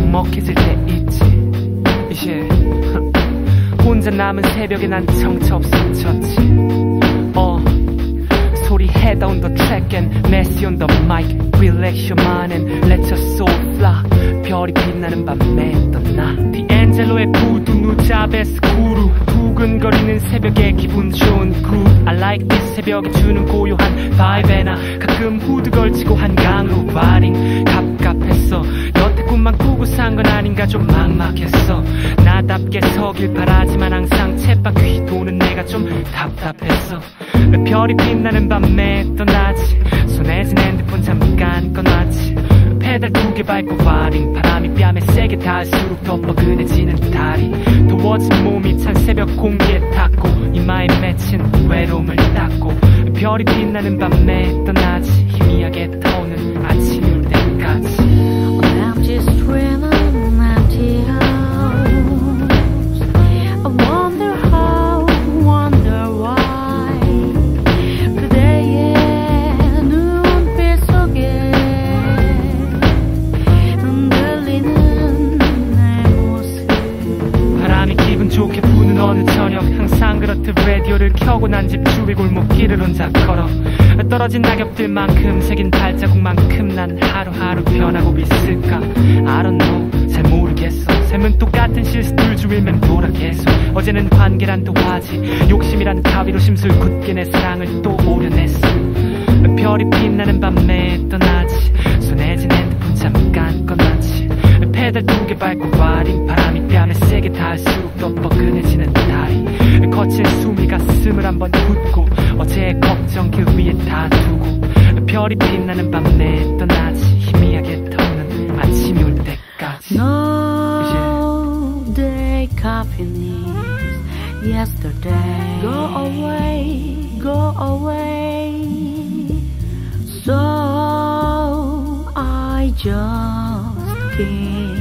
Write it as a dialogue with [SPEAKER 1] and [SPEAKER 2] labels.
[SPEAKER 1] 먹먹해질 때 있지. 이제 혼자 남은 새벽에 난 정처 없어졌지. 소리헤다 on the track and messy on the mic. Relax your mind and let your soul fly. 별이 빛나는 밤에 떠나. 디엔젤로의 Voodoo, Nujabes, Voodoo. 두근거리는 새벽에 기분 좋은 groove. I like this. 새벽이 주는 고요한 Vibe에 나 가끔 후드 걸치고 한강으로 riding. 갑갑했어. 여태 꿈만 꾸고 산 건 아닌가 좀 막막했어. 나답게 서길 바라지만 항상 쳇바퀴 도는 내가 좀 답답했어. 별이 빛나는 밤에 떠나지. 손에 쥔 핸드폰 잠깐 꺼놨지. 페달 2개 밟고 와링. 바람이 뺨에 세게 닿을수록 더 뻐근해지는 다리. 더워진 몸이 찬 새벽 공기에 닿고 이마에 맺힌 외로움을 닦고. 별이 빛나는 밤에 떠나지. 희미하게 타오는 아침이 올 때까지.
[SPEAKER 2] I'm just dreaming an empty house. I wonder how, wonder why. 그대의 눈빛 속에 흔들리는 내 모습.
[SPEAKER 1] 바람이 기분 좋게 부는 어느 저녁. 항상 그렇듯 라디오를 켜고 난 집 주위 골목길을 혼자 걸어. 떨어진 낙엽들만큼 새긴 발자국만큼 난 하루하루 변하고 있을까. I don't know, 잘 모르겠어. 삶은 똑같은 실수들 주위 맴돌아 계속. 어제는 관계란 도화지. 욕심이란 가위로 심술궂게 내 사랑을 또 오려냈어. 별이 빛나는 밤에 떠나지. 손에 쥔 핸드폰 잠깐 꺼놨지. 페달 2개 밟고 와링. 바람이 뺨에 세게 닿을수록 더 뻐근해지는 다리. 거친 숨이 가슴을 한번 훑고 어제의 걱정 그 위에 다 두고. 별이 빛나는 밤에 떠나지. 희미하게 타오는 아침이 올 때까지.
[SPEAKER 2] No day coffee is yesterday. Go away, go away. So I just can't